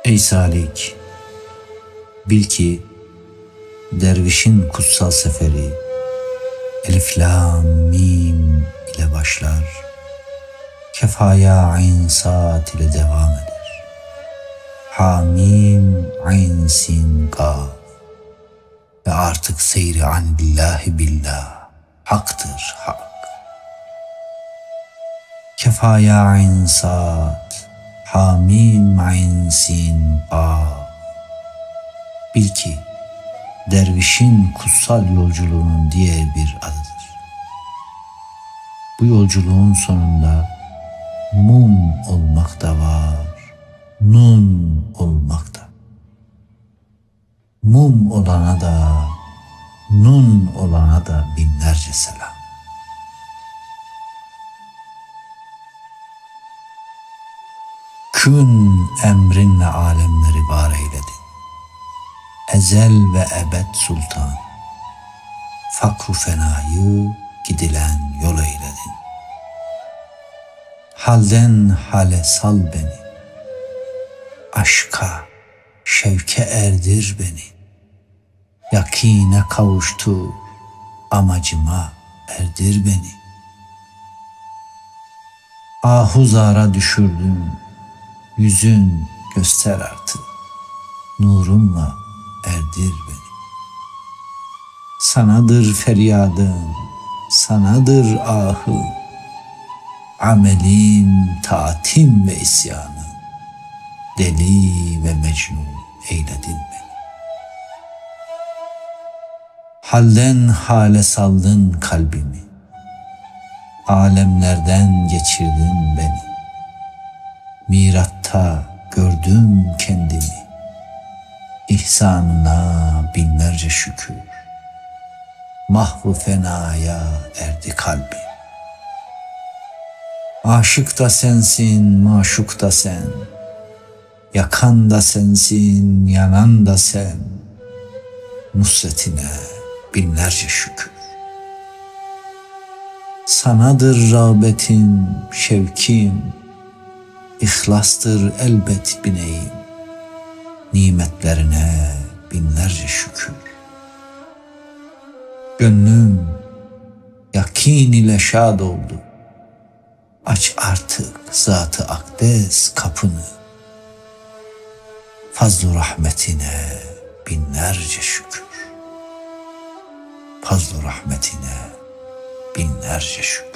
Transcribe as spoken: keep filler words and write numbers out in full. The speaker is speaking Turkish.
Ey salik, bil ki dervişin kutsal seferi Elif Lam Mim ile başlar, Kefaya Ayn Saat ile devam eder. Hamim Ayn Sin Kaf ve artık seyri an billahi billah, haktır hak. Kefaya Ayn Saat, Hamim Ayn Sin Kaf. Bil ki dervişin kutsal yolculuğunun diğer bir adıdır. Bu yolculuğun sonunda mum olmak da var, nun olmak da. Mum olana da, nun olana da binlerce selam. Kün emrinle alemleri var eyledin. Ezel ve ebed sultan, fakru fenayı gidilen yol eyledin. Halden hale sal beni, aşka, şevke erdir beni. Yakine kavuştur, amacıma erdir beni. Ahuzara düşürdüm, yüzün göster artık, nurunla erdir beni. Sanadır feryadım, sanadır ahım, amelim, taatim ve isyanım, deli ve mecnun eyledin beni. Halden hale saldın kalbimi, alemlerden geçirdin beni. Miratta gördüm kendimi, ihsanına binlerce şükür. Mahvu fenaya erdi kalbim. Aşık da sensin, maşuk da sen. Yakan da sensin, yanan da sen. Nusretine binlerce şükür. Sanadır rağbetim, şevkim. İhlastır elbet bineyim. Nimetlerine binlerce şükür. Gönlüm yakin ile şad oldu. Aç artık Zat-ı Akdes kapını. Fazl-ı rahmetine binlerce şükür. Fazl-ı rahmetine binlerce şükür.